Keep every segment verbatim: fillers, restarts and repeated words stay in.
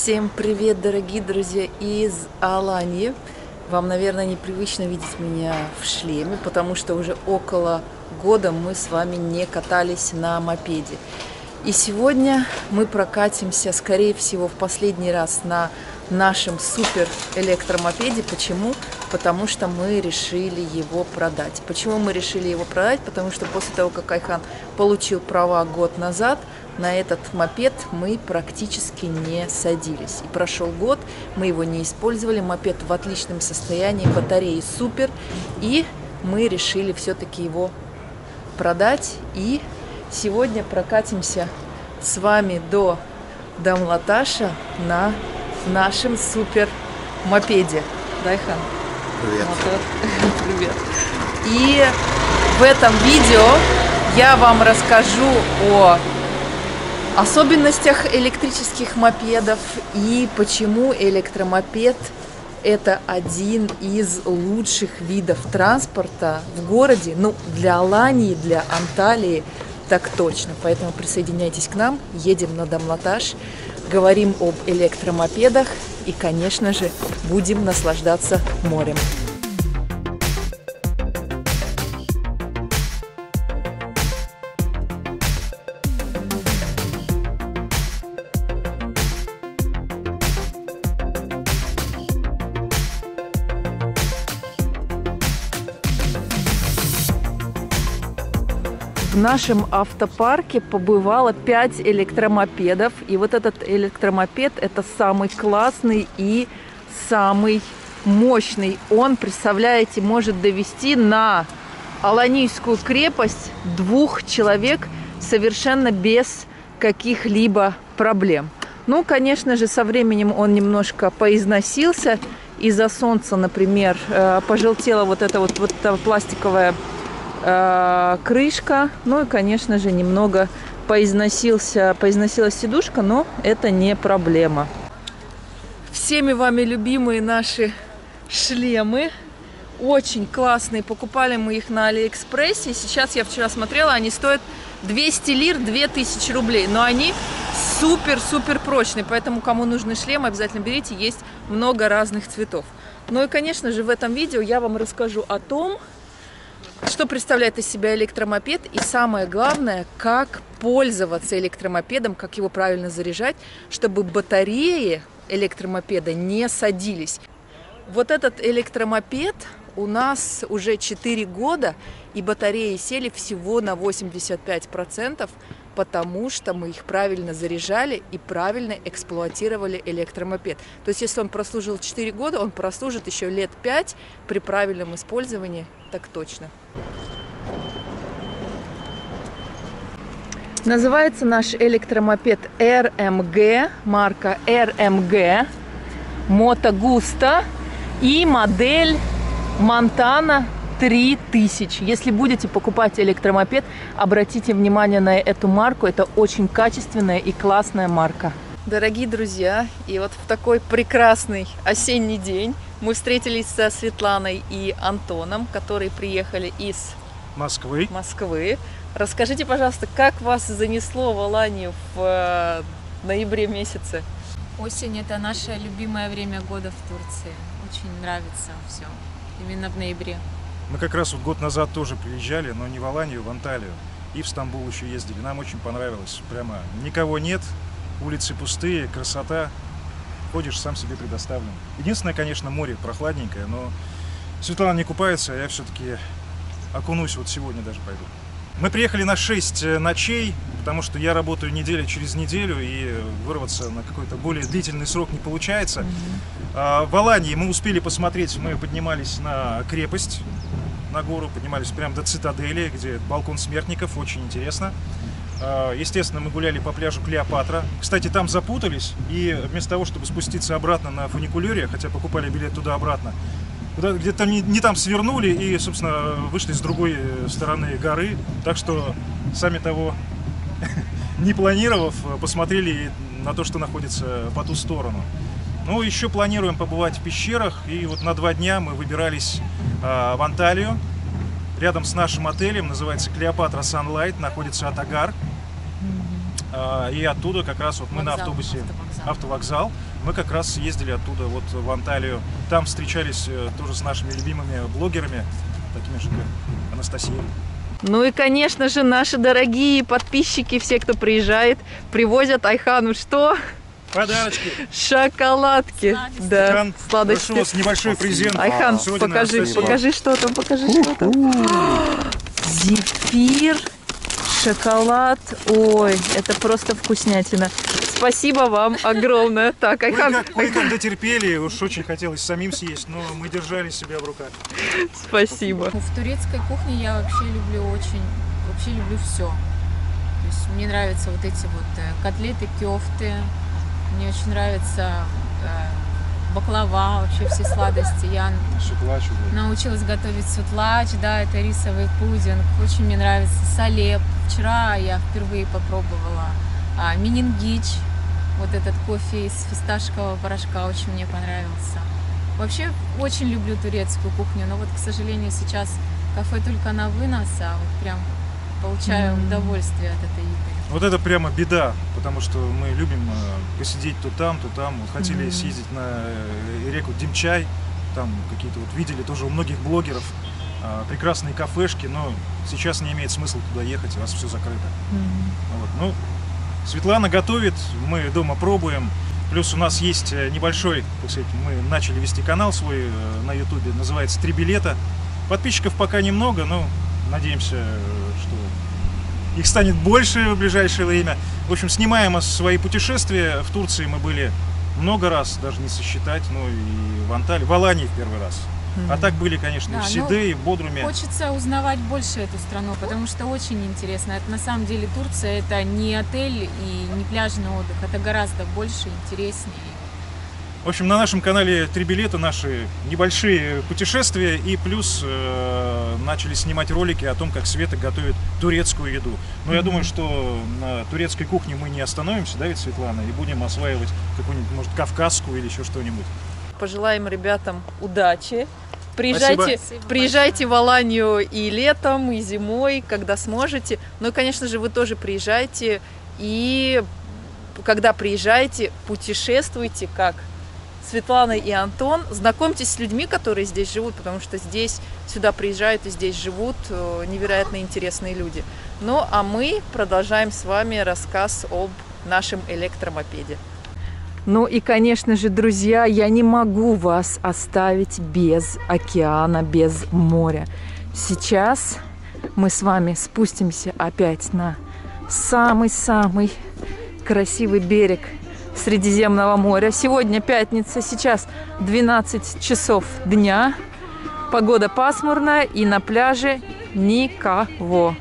Всем привет, дорогие друзья из Алании. Вам, наверное, непривычно видеть меня в шлеме, потому что уже около года мы с вами не катались на мопеде. И сегодня мы прокатимся, скорее всего, в последний раз на нашем супер электромопеде. Почему? Потому что мы решили его продать. Почему мы решили его продать? Потому что после того, как Айхан получил права год назад, на этот мопед мы практически не садились. И прошел год, мы его не использовали. Мопед в отличном состоянии, батареи супер. И мы решили все-таки его продать. И сегодня прокатимся с вами до Дамлаташа на нашем супер мопеде. Да, Айхан? Привет. Вот, привет. И в этом видео я вам расскажу о особенностях электрических мопедов и почему электромопед – это один из лучших видов транспорта в городе, ну, для Алании, для Анталии так точно. Поэтому присоединяйтесь к нам, едем на Дамлаташ, говорим об электромопедах и, конечно же, будем наслаждаться морем. В нашем автопарке побывало пять электромопедов. И вот этот электромопед – это самый классный и самый мощный. Он, представляете, может довести на Аланийскую крепость двух человек совершенно без каких-либо проблем. Ну, конечно же, со временем он немножко поизносился. Из-за солнца, например, пожелтела вот эта вот, вот эта пластиковая крышка, ну и, конечно же, немного поизносился, поизносилась сидушка, но это не проблема. Всеми вами любимые наши шлемы, очень классные, покупали мы их на Алиэкспрессе, сейчас я вчера смотрела, они стоят двести лир, две тысячи рублей, но они супер-супер прочные, поэтому кому нужны шлемы, обязательно берите, есть много разных цветов. Ну и, конечно же, в этом видео я вам расскажу о том, что представляет из себя электромопед и, самое главное, как пользоваться электромопедом, как его правильно заряжать, чтобы батареи электромопеда не садились. Вот этот электромопед у нас уже четыре года, и батареи сели всего на восемьдесят пять процентов, потому что мы их правильно заряжали и правильно эксплуатировали электромопед. То есть, если он прослужил четыре года, он прослужит еще лет пять при правильном использовании, так точно. Называется наш электромопед эр эм гэ, марка эр эм гэ, Moto Gusto и модель Montana три тысячи. Если будете покупать электромопед, обратите внимание на эту марку. Это очень качественная и классная марка. Дорогие друзья, и вот в такой прекрасный осенний день мы встретились со Светланой и Антоном, которые приехали из Москвы. Москвы. Расскажите, пожалуйста, как вас занесло в Аланию в ноябре месяце? Осень – это наше любимое время года в Турции. Очень нравится все. Именно в ноябре. Мы как раз вот год назад тоже приезжали, но не в Аланию, в Анталию. И в Стамбул еще ездили. Нам очень понравилось. Прямо никого нет, улицы пустые, красота. Ходишь, сам себе предоставлен. Единственное, конечно, море прохладненькое, но Светлана не купается, а я все-таки окунусь, вот сегодня даже пойду. Мы приехали на шесть ночей, потому что я работаю неделю через неделю, и вырваться на какой-то более длительный срок не получается. Mm-hmm. В Алании мы успели посмотреть, мы поднимались на крепость, на гору, поднимались прямо до цитадели, где балкон смертников, очень интересно. Естественно, мы гуляли по пляжу Клеопатра. Кстати, там запутались, и вместо того, чтобы спуститься обратно на фуникулере, хотя покупали билет туда-обратно, где-то не, не там свернули и, собственно, вышли с другой стороны горы. Так что, сами того не планировав, посмотрели на то, что находится по ту сторону. Ну, еще планируем побывать в пещерах. И вот на два дня мы выбирались э, в Анталию. Рядом с нашим отелем, называется Клеопатра Sunlight, находится Атагар. Mm-hmm. э, и оттуда как раз вот мы вокзал, на автобусе, автовокзал. автовокзал. Мы как раз ездили оттуда вот в Анталию. Там встречались тоже с нашими любимыми блогерами, такими же, как Анастасия. Ну и, конечно же, наши дорогие подписчики, все, кто приезжает, привозят Айхану что? Подарочки. Шоколадки. Сладости. Да, Айхан, сладости. прошу вас, небольшой презент. Айхан, Сегодня на покажи, Анастасию. покажи, что там, покажи, что там. Зефир, шоколад. Ой, это просто вкуснятина. Спасибо вам огромное. Так, Айхан, Ой, как, ой, как дотерпели, уж очень хотелось самим съесть, но мы держали себя в руках. спасибо. В турецкой кухне я вообще люблю очень, вообще люблю все. То есть мне нравятся вот эти вот э, котлеты, кёфты. Мне очень нравится э, баклава, вообще все сладости. Я Сутлач, научилась готовить сутлач, да, это рисовый пудинг. Очень мне нравится салеп. Вчера я впервые попробовала а, менингич. Вот этот кофе из фисташкового порошка очень мне понравился. Вообще очень люблю турецкую кухню, но вот, к сожалению, сейчас кафе только на вынос, а вот прям получаю М. удовольствие от этой еды. Вот это прямо беда, потому что мы любим э, посидеть то там, то там. Вот хотели Мгм. съездить на э, реку Демчай, там какие-то вот видели тоже у многих блогеров э, прекрасные кафешки, но сейчас не имеет смысла туда ехать, раз все закрыто. М. Вот. Ну, Светлана готовит, мы дома пробуем. Плюс у нас есть э, небольшой, так сказать, мы начали вести канал свой э, на ютубе, называется «Три билета». Подписчиков пока немного, но надеемся, э, что их станет больше в ближайшее время. В общем, снимаем свои путешествия. В Турции мы были много раз, даже не сосчитать, ну и в Анталии, в Алании в первый раз. А так были, конечно, и Да, в ну, Сиде, и в Бодруме. Хочется узнавать больше эту страну, потому что очень интересно. Это на самом деле Турция, это не отель и не пляжный отдых, это гораздо больше, интереснее. В общем, на нашем канале «Три билета» наши небольшие путешествия, и плюс э, начали снимать ролики о том, как Света готовит турецкую еду. Но я думаю, что на турецкой кухне мы не остановимся, да, ведь, Светлана, и будем осваивать какую-нибудь, может, кавказскую или еще что-нибудь. Пожелаем ребятам удачи. Приезжайте, Спасибо приезжайте в Аланию и летом, и зимой, когда сможете. Ну и, конечно же, вы тоже приезжайте. И когда приезжаете, путешествуйте, как Светлана и Антон. Знакомьтесь с людьми, которые здесь живут, потому что здесь сюда приезжают и здесь живут невероятно интересные люди. Ну а мы продолжаем с вами рассказ об нашем электромопеде. Ну и, конечно же, друзья, я не могу вас оставить без океана, без моря. Сейчас мы с вами спустимся опять на самый-самый красивый берег Средиземного моря. Сегодня пятница, сейчас двенадцать часов дня. Погода пасмурная и на пляже никого.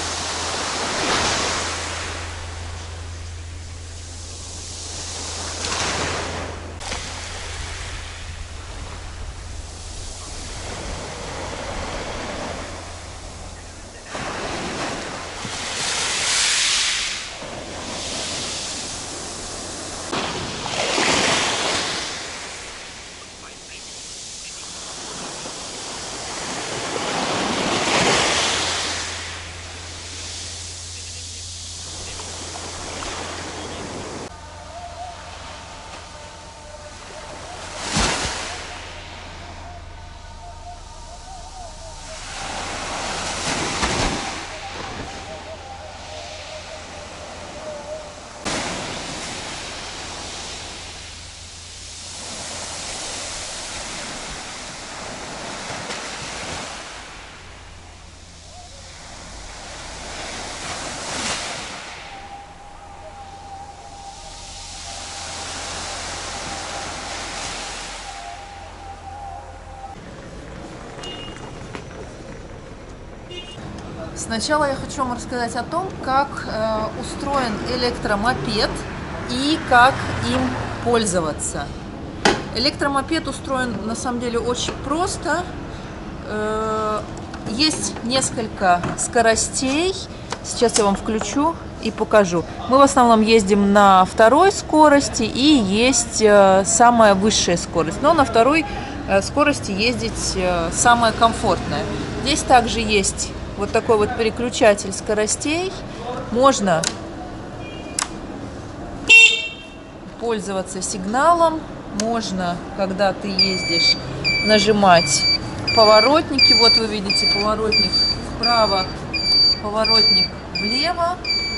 Сначала я хочу вам рассказать о том, как э, устроен электромопед и как им пользоваться. Электромопед устроен на самом деле очень просто. Э, есть несколько скоростей. Сейчас я вам включу и покажу. Мы в основном ездим на второй скорости, и есть э, самая высшая скорость. Но на второй э, скорости ездить э, самое комфортное. Здесь также есть вот такой вот переключатель скоростей. Можно пользоваться сигналом, можно, когда ты ездишь, нажимать поворотники. Вот вы видите поворотник вправо, поворотник влево.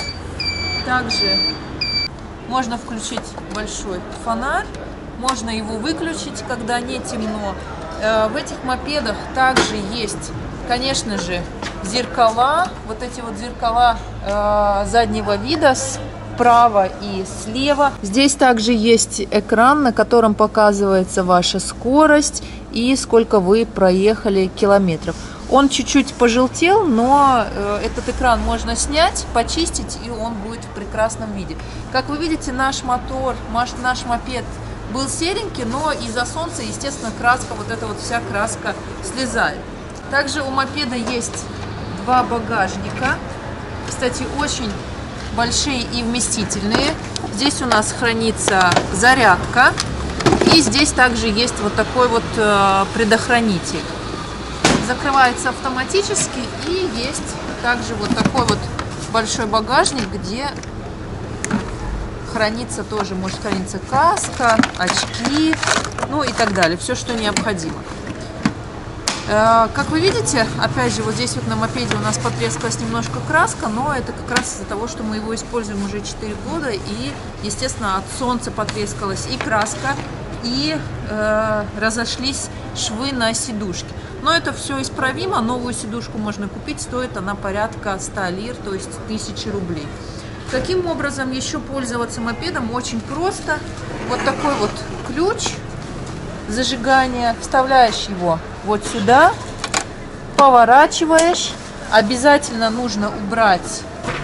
Также можно включить большой фонарь, можно его выключить, когда не темно. В этих мопедах также есть, конечно же, зеркала. Вот эти вот зеркала заднего вида справа и слева. Здесь также есть экран, на котором показывается ваша скорость и сколько вы проехали километров. Он чуть-чуть пожелтел, но этот экран можно снять, почистить, и он будет в прекрасном виде. Как вы видите, наш мотор, наш мопед был серенький, но из-за солнца, естественно, краска, вот эта вот вся краска слезает. Также у мопеда есть два багажника, кстати, очень большие и вместительные. Здесь у нас хранится зарядка, и здесь также есть вот такой вот предохранитель. Закрывается автоматически, и есть также вот такой вот большой багажник, где хранится тоже, может храниться каска, очки, ну и так далее, все, что необходимо. Как вы видите, опять же, вот здесь вот на мопеде у нас потрескалась немножко краска, но это как раз из-за того, что мы его используем уже четыре года, и, естественно, от солнца потрескалась и краска, и э, разошлись швы на сидушке. Но это все исправимо, новую сидушку можно купить, стоит она порядка ста лир, то есть тысячи рублей. Каким образом еще пользоваться мопедом? Очень просто. Вот такой вот ключ зажигания, вставляешь его вот сюда, поворачиваешь. Обязательно нужно убрать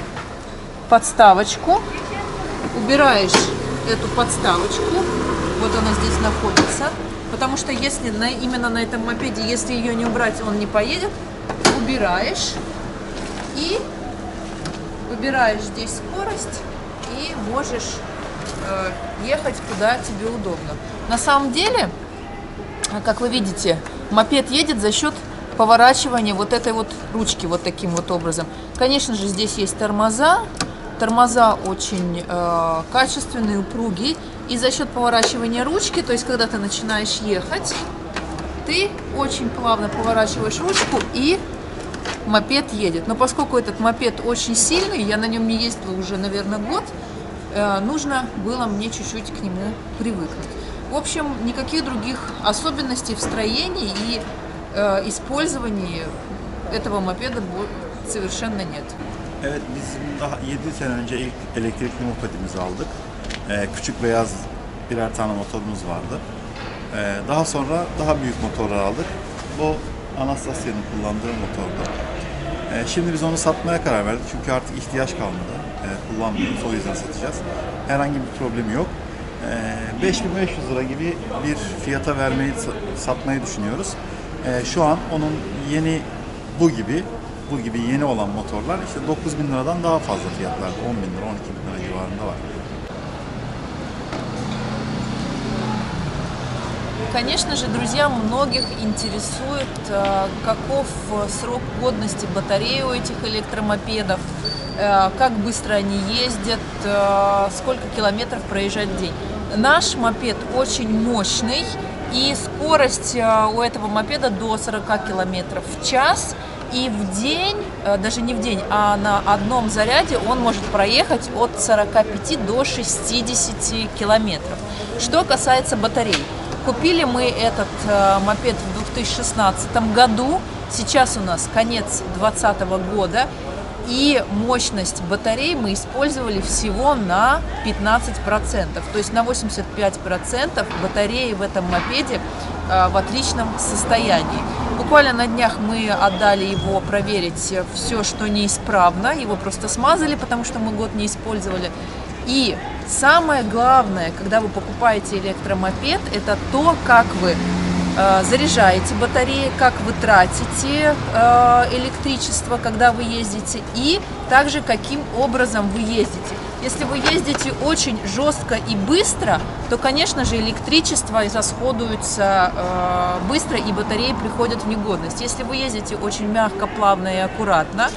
подставочку. Убираешь эту подставочку, вот она здесь находится, потому что если на, именно на этом мопеде, если ее не убрать, он не поедет. Убираешь и выбираешь здесь скорость и можешь э, ехать куда тебе удобно. На самом деле, как вы видите, мопед едет за счет поворачивания вот этой вот ручки вот таким вот образом. Конечно же, здесь есть тормоза. Тормоза очень э, качественные, упругие. И за счет поворачивания ручки, то есть когда ты начинаешь ехать, ты очень плавно поворачиваешь ручку, и мопед едет. Но поскольку этот мопед очень сильный, я на нем не ездила уже, наверное, год, э, нужно было мне чуть-чуть к нему привыкнуть. В общем, никаких других особенностей в строении и э, использовании этого mopeda совершенно нет. Evet, biz daha yedi sene önce ilk elektrikli mopedimizi aldık. Ee, küçük beyaz birer tane motorumuz vardı. Ee, daha sonra daha büyük motorlar aldık. Bu Anastasia'nın kullandığı motordu. Ee, şimdi biz onu satmaya karar verdik çünkü artık ihtiyaç kalmadı. Ee, kullanmıyoruz, o yüzden satacağız. Herhangi bir problemi yok. Ee, beş bin beş yüz lira gibi bir fiyata vermeyi, satmayı düşünüyoruz. Ee, şu an onun yeni bu gibi bu gibi yeni olan motorlar işte dokuz bin liradan daha fazla fiyatlarda, on bin lira, on iki bin lira civarında var. Конечно же, друзья, многих интересует, каков срок годности батареи у этих электромопедов, как быстро они ездят, сколько километров проезжать в день. Наш мопед очень мощный, и скорость у этого мопеда до сорока километров в час. И в день, даже не в день, а на одном заряде он может проехать от сорока пяти до шестидесяти километров. Что касается батарей. Купили мы этот мопед в две тысячи шестнадцатом году. Сейчас у нас конец две тысячи двадцатого года. И мощность батарей мы использовали всего на пятнадцать процентов. То есть на восемьдесят пять процентов батареи в этом мопеде в отличном состоянии. Буквально на днях мы отдали его проверить все, что неисправно. Его просто смазали, потому что мы год не использовали. И самое главное, когда вы покупаете электромопед, это то, как вы э, заряжаете батареи, как вы тратите э, электричество, когда вы ездите, и также каким образом вы ездите. Если вы ездите очень жестко и быстро, то, конечно же, электричество израсходуется э, быстро, и батареи приходят в негодность. Если вы ездите очень мягко, плавно и аккуратно,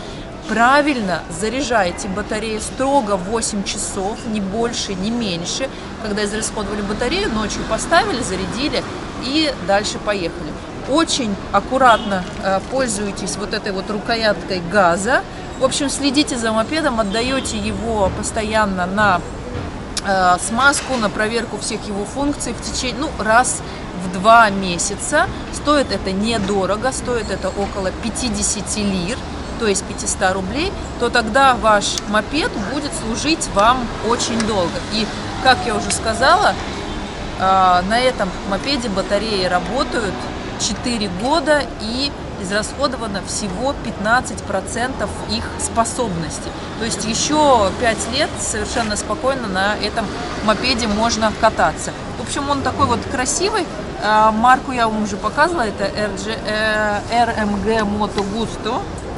правильно заряжаете батарею строго восемь часов, не больше, не меньше. Когда израсходовали батарею, ночью поставили, зарядили и дальше поехали. Очень аккуратно э, пользуйтесь вот этой вот рукояткой газа. В общем, следите за мопедом, отдаете его постоянно на э, смазку, на проверку всех его функций в течение, ну, раз в два месяца. Стоит это недорого, стоит это около пятидесяти лир, то есть пятьсот рублей, то тогда ваш мопед будет служить вам очень долго. И, как я уже сказала, э, на этом мопеде батареи работают четыре года и израсходовано всего пятнадцать процентов их способности. То есть еще пять лет совершенно спокойно на этом мопеде можно кататься. В общем, он такой вот красивый. Марку я вам уже показывала, это эр эм джи Moto Gusto.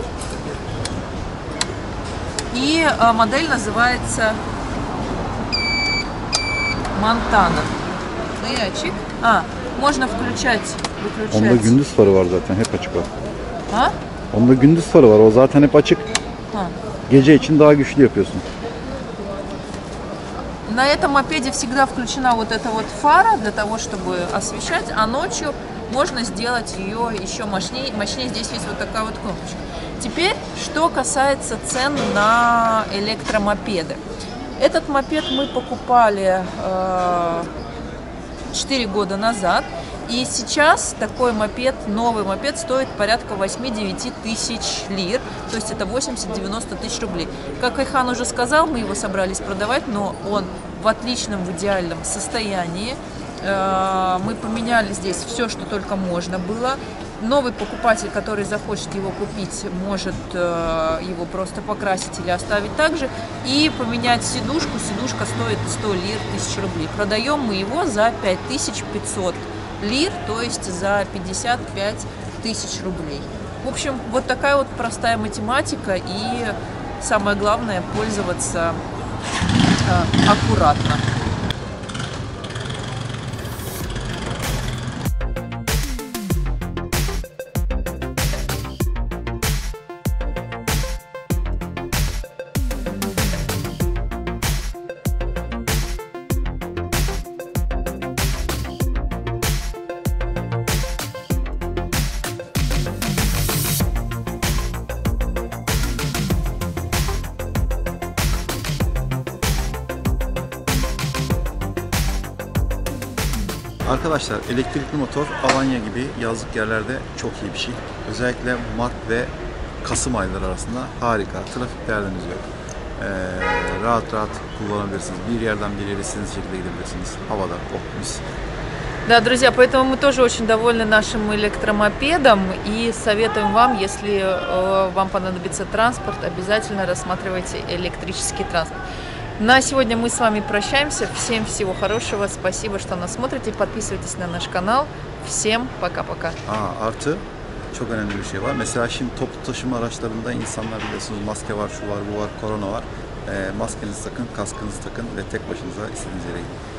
И модель называется Montana. А, можно включать, выключать. Onda gündüz farı var zaten, hep açık var. Ha? Onda gündüz farı var, o zaten hep açık. Ha. Gece için daha güçlü yapıyorsun. На этом мопеде всегда включена вот эта вот фара для того, чтобы освещать, а ночью можно сделать ее еще мощнее. мощнее. Здесь есть вот такая вот кнопочка. Теперь, что касается цен на электромопеды. Этот мопед мы покупали э, четыре года назад. И сейчас такой мопед, новый мопед, стоит порядка восьми-девяти тысяч лир, то есть это восемьдесят-девяносто тысяч рублей. Как Айхан уже сказал, мы его собрались продавать, но он в отличном, в идеальном состоянии. Мы поменяли здесь все, что только можно было. Новый покупатель, который захочет его купить, может его просто покрасить или оставить так же. И поменять сидушку. Сидушка стоит сто лир, тысячу рублей. Продаем мы его за пять тысяч пятьсот лир, то есть за пятьдесят пять тысяч рублей. В общем, вот такая вот простая математика, и самое главное — пользоваться э, аккуратно. Arkadaşlar, elektrikli motor Alanya gibi yazlık yerlerde çok iyi bir şey. Özellikle Mart ve Kasım ayları arasında harika. Trafik derdiniz yok. Ee, rahat rahat kullanabilirsiniz. Bir yerden bir yere istediğiniz şekilde gidebilirsiniz. Havada, oh, mis. Да, друзья, поэтому мы тоже очень довольны нашим электромопедом и советуем вам, если э, вам понадобится транспорт, обязательно рассматривайте электрический транспорт. На сегодня мы с вами прощаемся. Всем всего хорошего. Спасибо, что нас смотрите. Подписывайтесь на наш канал. Всем пока-пока. Aa, artı çok önemli bir şey var. Mesela şimdi toplu taşıma araçlarında insanlar biliyorsunuz maske var, şu var, bu var, korona var. E, maskenizi takın, kaskınızı takın ve tek başınıza istediğiniz yere gidin.